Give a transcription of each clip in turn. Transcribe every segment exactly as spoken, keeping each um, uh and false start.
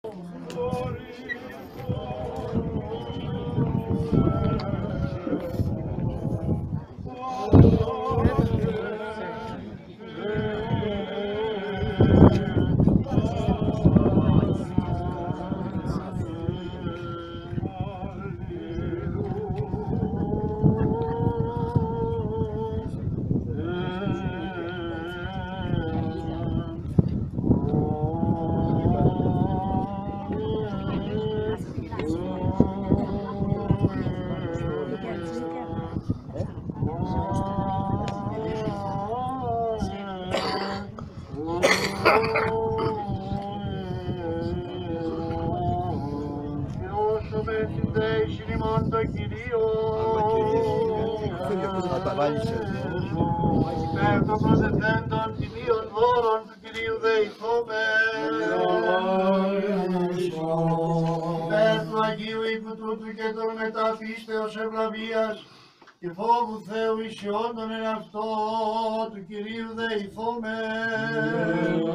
Υπέρ των προσεθέντων τιμίων δώρων του Κυρίου δεηθόμεν. Υπέρ του Αγίου οίκου τούτου και των μετά πίστεως ευλαβίας και φόβου Θεού ισιόντων εν αυτό του Κυρίου δεηθόμεν.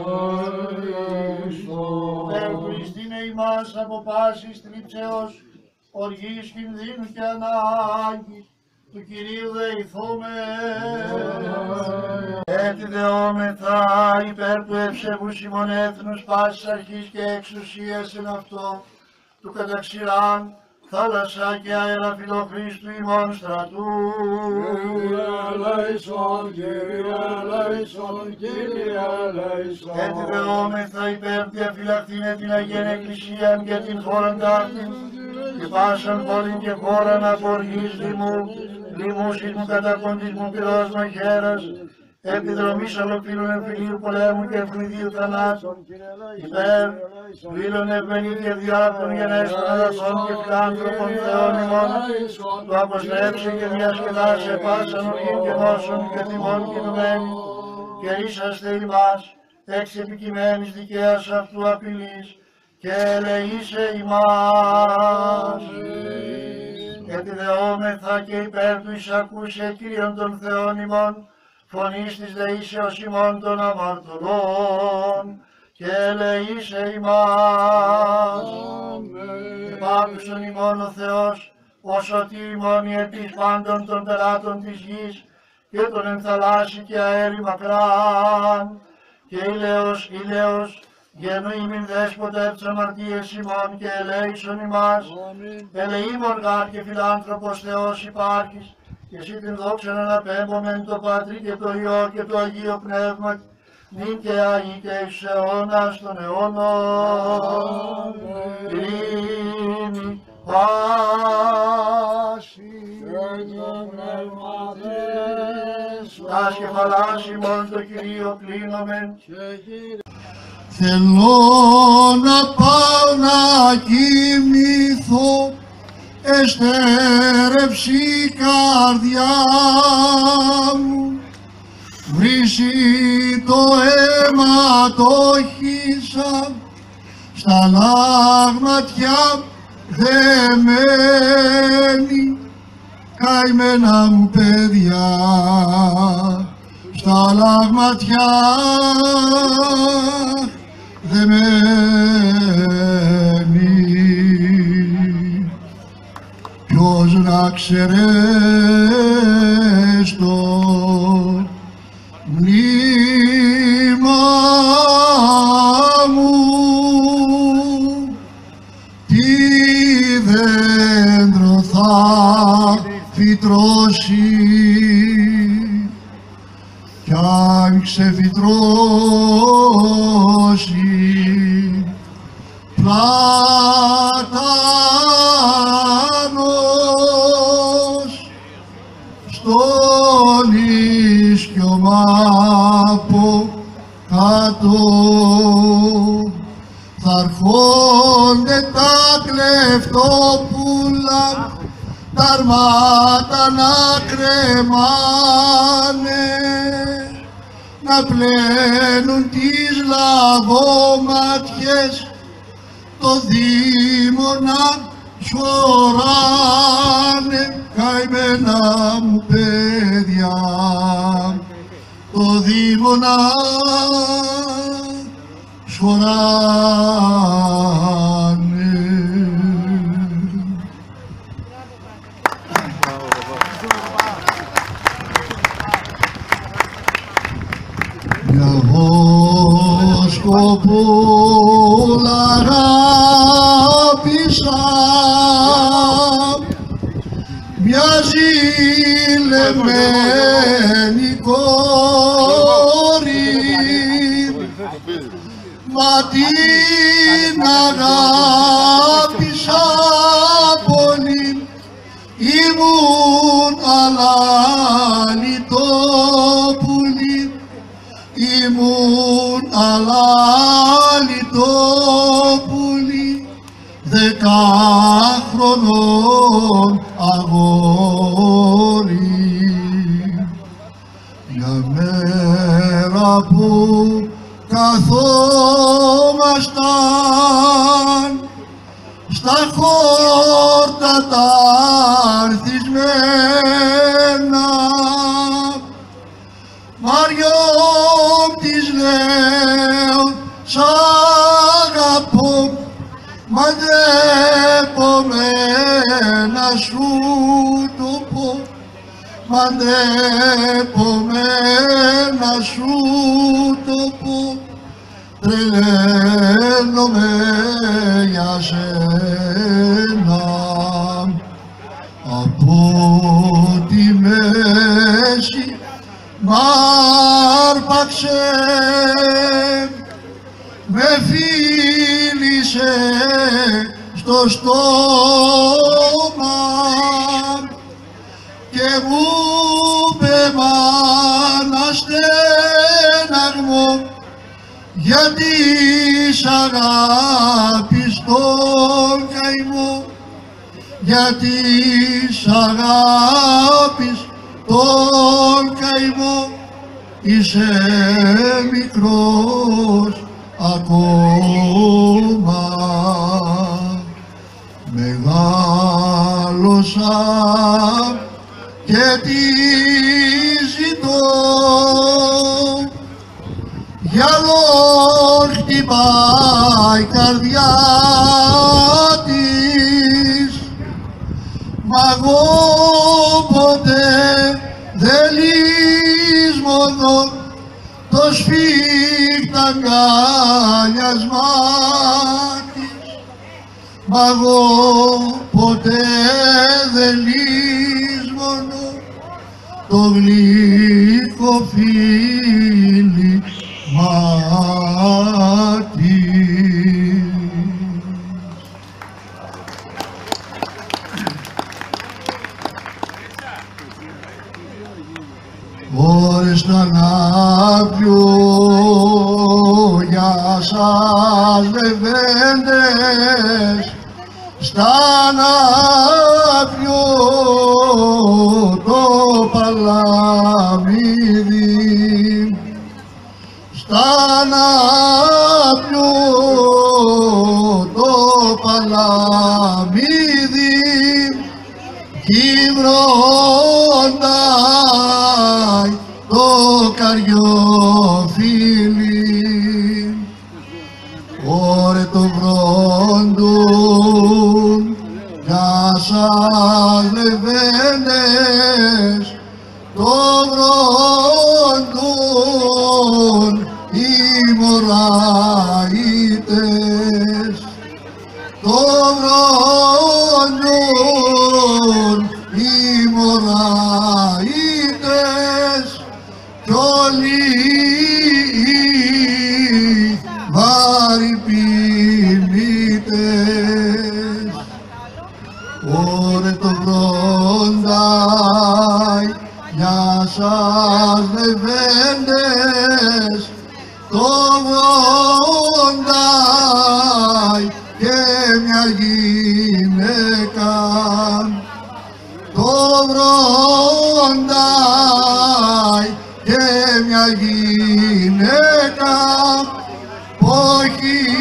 Υπέρ του ειστήνε ημάς από πάσης θλίψεως, οργής, κινδύνου και ανάγκης του Κυρίου δεηθόμεν. Έτσι δεόμεθα υπέρ του ευσεβούς ημών έθνους πάσης αρχής και εξουσίας εν αυτό του καταξηράν θάλασσα και αέρα φιλοχρίστου ημών στρατού. Κύριε ελέησον, Κύριε ελέησον, Κύριε ελέησον. Έτσι δεόμεθα υπέρ διαφυλακτήν την Αγίαν Εκκλησίαν και την χώραν ταύτην και πάσαν πόλην και χώραν από οργής λοιμού, λοιμού σεισμού κατακοντισμού πυρός μαχαίρας, επιδρομής ολοκλήρων εμφυλίου πολέμου και ευνηδίου θανάτων, υπέρ βήλων ευμενή και διάπτων γενέστων αγαθών και φιλάνθρωπων Θεών ημών, του αποστρέψε και διασκεδάσε πάσαν οργήν και νόσων και τιμών κινουμένη, και ήσαστε ημάς εξ επικειμένης δικαίας αυτού απειλής, και ελεήσε ημάς. Γιατί δεόμεθα και υπέρ του εισακούσε Κύριον των Θεών ημών, φωνής της δεήσεως ημών των αμαρτωλών, και ελεήσε ημάς. Επάκουσον ημών ο Θεός, ο σωτήρ ημών η επίς πάντων των πελάτων της γης, και τον ενθαλάσσι και αέρι μακράν, και ηλέος, ηλέος, γεννού ημιν δέσποτα επ' τις αμαρτίες ημών και ελέησον ημάς. Ελεήμων γάρ και φιλάνθρωπος Θεός υπάρχεις, και εσύ την δόξαν αναπέμπομεν το Πατρί και το Υιό και το Αγίο Πνεύμα, νυν και αεί και εις αιώνας των αιώνων. Ειρήνη πάση. Τας κεφαλάς ημών το Κυρίο κλείνομεν. Θέλω να πάω να κοιμηθώ, εστέρεψε η καρδιά μου, βρύσει το αίμα το χύσα, στα λάγματια δεμένη, καημένα μου παιδιά, στα λάγματια δεμένη. Ποιος να ξέρεις το μνήμα μου, τι δέντρο θα φυτρώσει, κι αν ξεφυτρώσει πλάτανος στον ίσκιωμα από κάτω, θα αρχόνται τα κλεφτόπουλα, τα αρμάτα να κρεμάνε, να πλένουν τις λαγόματιες, το δίμονα σωράνε, καημένα μου παιδιά, το δίμονα σωράνε. αγάπησα μια ζηλεμένη κόρη, μα την αγάπησα πολύ, ήμουν αλάνιτο πουλί, ήμουν αλάνιτο πουλί, δεκάχρονων αγόρι. Μια μέρα που καθόμασταν στα χόρτα τα αρθισμένα, Μαριόμ της λέω σ' αγαπώ, μαντρέπω με να σου το πω, μαντρέπω με να σου το πω, τρελαίνομαι για σένα. Από τη μέση μ' άρπαξε, με φίλησε στο στόμα και μου είπε μάνα στέναγμο, γιατί σ' αγάπης τον καημό, γιατί σ' αγάπης τον καημό, είσαι μικρός ακόμα. Μεγάλωσα και τι ζητώ, γυαλόν χτυπάει η καρδιά της, μα εγώ ποτέ δεν λύσμονω το σφίχτα αγκάλιασμά της, μα εγώ ποτέ δεν λύσμονω το γλυκό φίλι μάτι. Ώρες να ανάβιω για σας λεβέντες, στα ανάβιω το παλαμίδι, στα ανάβιω το παλαμίδι, κυβρώνται το καριοφίλι. Ωρε το βρόντουν για σας λεβέντες, το βρόντουν οι μωραΐτες, το βρόντουν οι μωραΐτες κι όλοι οι βαρυπινίτες. Ωρε το βρόνται για σας λεβέντες, το βρόνται και μια γυναίκα, το βρόνται και μια γυναίκα, όχι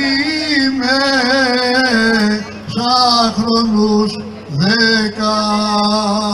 με σαν χρονούς δέκα.